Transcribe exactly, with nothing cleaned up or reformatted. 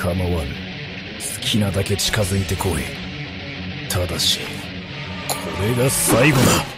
構わぬ。好きなだけ近づいてこい。ただしこれが最後だ。